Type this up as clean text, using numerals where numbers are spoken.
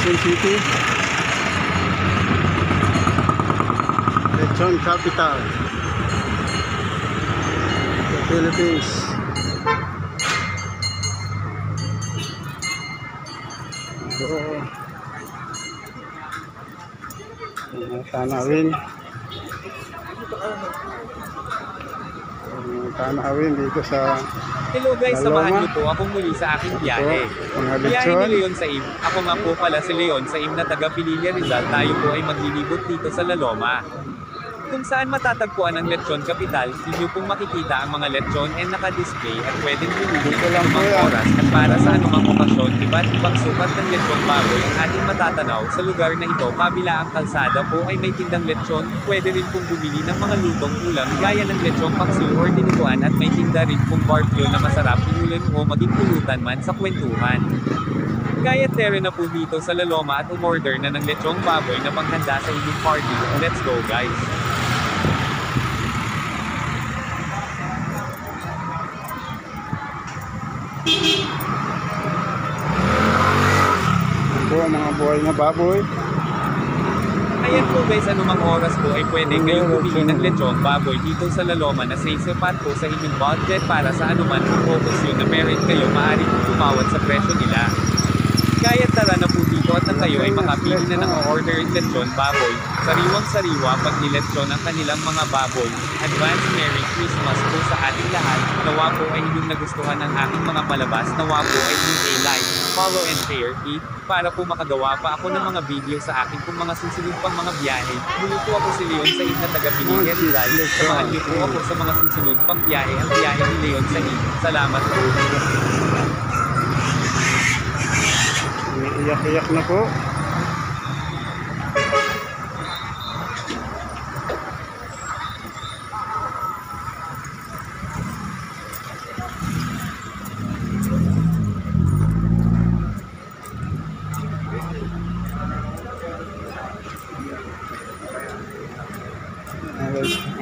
Quezon City. Lechon capital sa Philippines. So, tanawin. Tanawin dito sa Hello guys, Laloma. samahan niyo po akong muli sa aking biyahe. Ito, mga Biyahe lechon. ni Leon Saim. Ako nga po pala si Leon Saim na taga Pililla Rizal. Tayo po ay maglilibot dito sa Laloma, kung saan matatagpuan ang Lechon Capital. Inyo pong makikita ang mga lechon and naka-display at pwedeng piliin Dito sa lang po anumang yan. oras at para sa anumang okasyon. Iba't ibang sukat ng lechon baboy ang ating matatanaw sa lugar na ito. Kabila ang kalsada po ay may tindang lechon. Pwede rin pong bumili ng mga lutong ulam gaya ng lechon paksiw or dinuguan at may tinda rin pong barbecue na masarap inulan o maging pulutan man sa kwentuhan. Kaya tere na po dito sa Laloma at umorder na ng lechong baboy na panghanda sa inyong party. Let's go guys! po ang mga buhay na baboy. Ayan po guys, anumang oras po ay pwede kayong bumili ng lechong baboy dito sa Laloma na safe sapat po sa inyong budget para sa anuman kung okasyon na meron kayo, maaari po tumawad sa presyo nila. Kaya tara na po dito at nang kayo ay makapili na ng order lechon baboy. Sariwang-sariwa pag nilechon ang kanilang mga baboy. Advance Merry Christmas po sa ating lahat. Nawa po ay inyong nagustuhan ang aking mga palabas. Nawa po ay inyong like, follow and share it, para po makagawa pa ako ng mga video sa aking kung mga susunod pang mga biyahe. Muli po ako si Leon Saim na taga Pililla Rizal. Samahan niyo po ako sa mga susunod pang biyahe, ang biyahe ni Leon Saim. Salamat po. Iyak-iyak na po. Alright.